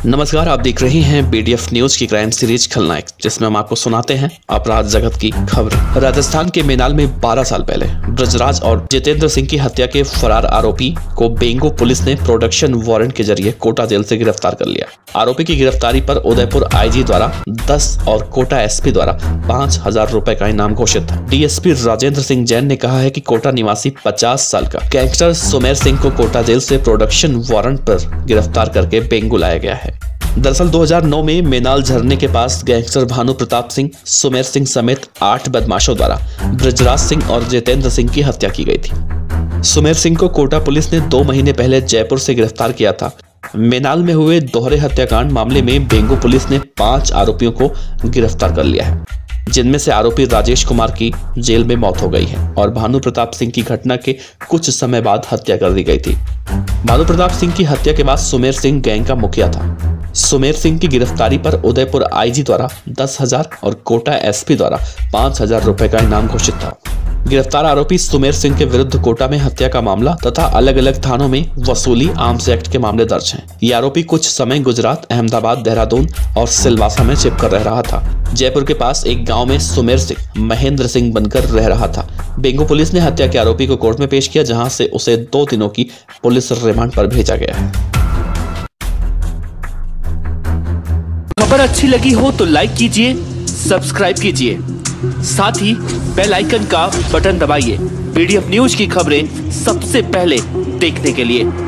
नमस्कार, आप देख रहे हैं बीडीएफ न्यूज की क्राइम सीरीज खलनायक, जिसमें हम आपको सुनाते हैं अपराध जगत की खबर। राजस्थान के मेनाल में 12 साल पहले ब्रजराज और जितेंद्र सिंह की हत्या के फरार आरोपी को बेंगो पुलिस ने प्रोडक्शन वारंट के जरिए कोटा जेल से गिरफ्तार कर लिया। आरोपी की गिरफ्तारी पर उदयपुर आईजी द्वारा 10 और कोटा एसपी द्वारा 5,000 रुपए का इनाम घोषित था। डीएसपी राजेंद्र सिंह जैन ने कहा है कि कोटा निवासी 50 साल का गैंगस्टर सुमेर सिंह को कोटा जेल से प्रोडक्शन वारंट पर गिरफ्तार करके बेंगो लाया गया है। दरअसल 2009 में मेनाल झरने के पास गैंगस्टर भानु प्रताप सिंह, सुमेर सिंह समेत 8 बदमाशों द्वारा ब्रजराज सिंह और जितेंद्र सिंह की हत्या की गई थी। सुमेर सिंह को कोटा पुलिस ने 2 महीने पहले जयपुर से गिरफ्तार किया था। मेनाल में हुए दोहरे हत्याकांड मामले में बेंगो पुलिस ने 5 आरोपियों को गिरफ्तार कर लिया है, जिनमें से आरोपी राजेश कुमार की जेल में मौत हो गई है और भानु प्रताप सिंह की घटना के कुछ समय बाद हत्या कर दी गई थी। भानु प्रताप सिंह की हत्या के बाद सुमेर सिंह गैंग का मुखिया था। सुमेर सिंह की गिरफ्तारी पर उदयपुर आईजी द्वारा 10,000 और कोटा एसपी द्वारा 5,000 रुपए का इनाम घोषित था। गिरफ्तार आरोपी सुमेर सिंह के विरुद्ध कोटा में हत्या का मामला तथा अलग अलग थानों में वसूली आर्म्स एक्ट के मामले दर्ज हैं। ये आरोपी कुछ समय गुजरात, अहमदाबाद, देहरादून और सिलवासा में छिपकर रह रहा था। जयपुर के पास एक गांव में सुमेर सिंह महेंद्र सिंह बनकर रह रहा था। बेंगो पुलिस ने हत्या के आरोपी को कोर्ट में पेश किया, जहां से उसे 2 दिनों की पुलिस रिमांड पर भेजा गया है। खबर अच्छी लगी हो तो लाइक कीजिए, सब्सक्राइब कीजिए, साथ ही बेल आइकन का बटन दबाइए बीडीएफ न्यूज की खबरें सबसे पहले देखने के लिए।